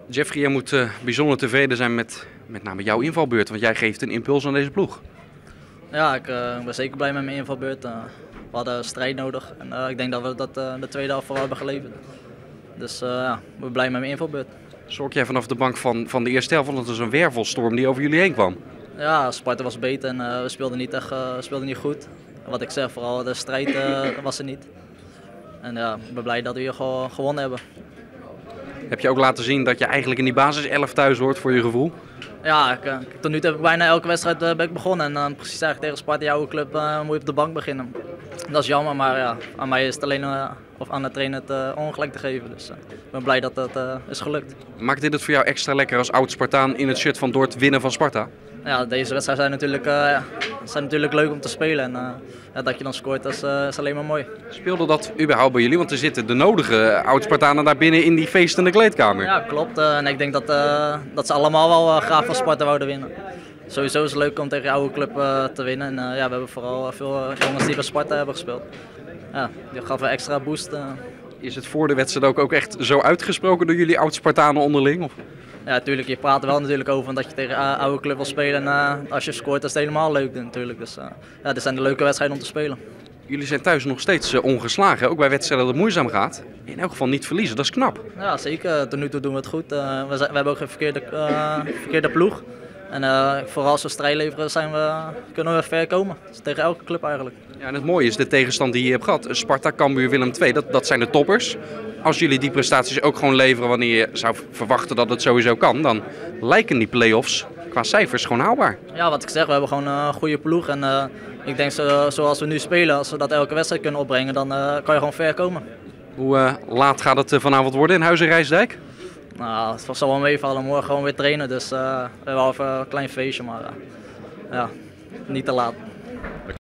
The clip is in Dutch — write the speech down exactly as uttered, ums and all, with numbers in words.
Jeffrey, jij moet uh, bijzonder tevreden zijn met met name jouw invalbeurt, want jij geeft een impuls aan deze ploeg. Ja, ik uh, ben zeker blij met mijn invalbeurt. Uh, we hadden strijd nodig en uh, ik denk dat we dat uh, de tweede helft vooral hebben geleverd. Dus uh, ja, ik ben blij met mijn invalbeurt. Zorg jij vanaf de bank van, van de eerste helft, want het was een wervelstorm die over jullie heen kwam? Ja, Sparta was beter en uh, we speelden niet echt uh, speelden niet goed. Wat ik zeg, vooral de strijd uh, was er niet. En ja, ik ben blij dat we hier gewoon gewonnen hebben. Heb je ook laten zien dat je eigenlijk in die basiself thuis hoort voor je gevoel? Ja, ik, tot nu toe heb ik bijna elke wedstrijd uh, ben ik begonnen. En uh, precies eigenlijk tegen Sparta, jouw club, uh, moet je op de bank beginnen. Dat is jammer, maar ja, aan mij is het alleen uh, of aan de trainer het uh, ongelijk te geven. Dus uh, ik ben blij dat dat uh, is gelukt. Maakt dit het voor jou extra lekker als oud-Spartaan in het shirt van Dort winnen van Sparta? Ja, deze wedstrijden zijn natuurlijk, uh, zijn natuurlijk leuk om te spelen. En uh, ja, dat je dan scoort, dat is, uh, is alleen maar mooi. Speelde dat überhaupt bij jullie? Want er zitten de nodige oud-Spartanen daar binnen in die feestende kleedkamer. Ja, klopt. Uh, en ik denk dat, uh, dat ze allemaal wel uh, graag van Sparta wouden winnen. Sowieso is het leuk om tegen je oude club uh, te winnen. En uh, ja, we hebben vooral veel uh, jongens die bij Sparta hebben gespeeld. Ja, die gaf een extra boost. Uh. Is het voor de wedstrijd ook, ook echt zo uitgesproken door jullie oud-Spartanen onderling? Of? Ja, natuurlijk. Je praat er wel natuurlijk over dat je tegen een oude club wil spelen. En uh, als je scoort, is het helemaal leuk natuurlijk. Dus uh, ja, dit zijn de leuke wedstrijden om te spelen. Jullie zijn thuis nog steeds uh, ongeslagen, ook bij wedstrijden dat het moeizaam gaat. In elk geval niet verliezen, dat is knap. Ja, zeker. Tot nu toe doen we het goed. Uh, we, zijn, we hebben ook geen verkeerde, uh, verkeerde ploeg. En uh, vooral als we strijd leveren, zijn we, kunnen we ver komen. Dus tegen elke club eigenlijk. Ja, en het mooie is de tegenstand die je hebt gehad. Sparta, Cambuur, Willem twee, dat, dat zijn de toppers. Als jullie die prestaties ook gewoon leveren wanneer je zou verwachten dat het sowieso kan, dan lijken die play-offs qua cijfers gewoon haalbaar. Ja, wat ik zeg, we hebben gewoon een goede ploeg. En uh, ik denk zo, zoals we nu spelen, als we dat elke wedstrijd kunnen opbrengen, dan uh, kan je gewoon ver komen. Hoe uh, laat gaat het vanavond worden in Huizen Rijsdijk? Nou, het zal wel meevallen. Morgen gewoon weer trainen, dus uh, we hebben wel even een klein feestje, maar uh, ja, niet te laat.